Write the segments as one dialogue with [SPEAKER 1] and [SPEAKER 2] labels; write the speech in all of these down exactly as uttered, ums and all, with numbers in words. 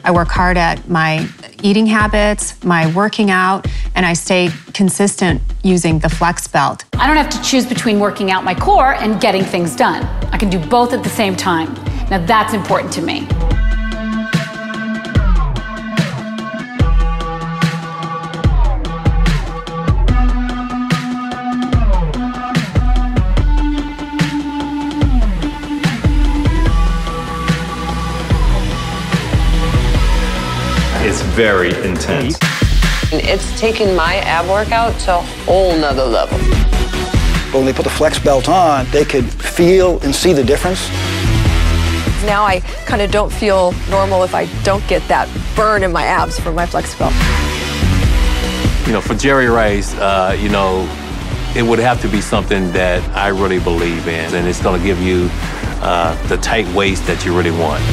[SPEAKER 1] I work hard at my eating habits, my working out, and I stay consistent using the Flex Belt.
[SPEAKER 2] I don't have to choose between working out my core and getting things done. I can do both at the same time. Now that's important to me.
[SPEAKER 3] It's very intense.
[SPEAKER 4] It's taken my ab workout to a whole nother level.
[SPEAKER 5] When they put the Flex Belt on, they could feel and see the difference.
[SPEAKER 6] Now I kind of don't feel normal if I don't get that burn in my abs from my Flex Belt.
[SPEAKER 7] You know, for Jerry Rice, uh, you know, it would have to be something that I really believe in, and it's going to give you uh, the tight waist that you really want.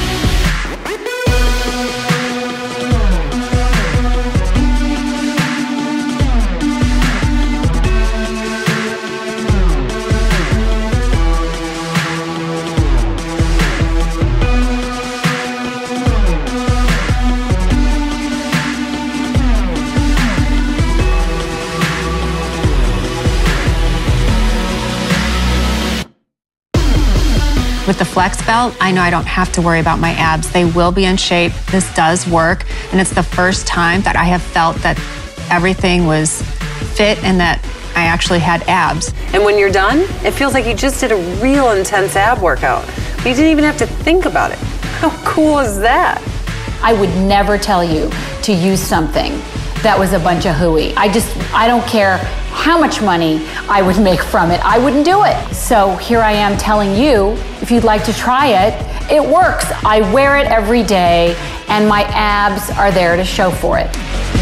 [SPEAKER 1] With the Flex Belt, I know I don't have to worry about my abs. They will be in shape. This does work, and it's the first time that I have felt that everything was fit and that I actually had abs.
[SPEAKER 4] And when you're done, it feels like you just did a real intense ab workout. You didn't even have to think about it. How cool is that?
[SPEAKER 2] I would never tell you to use something that was a bunch of hooey. I just, I don't care how much money I would make from it. I wouldn't do it. So here I am telling you, if you'd like to try it, it works. I wear it every day, and my abs are there to show for it.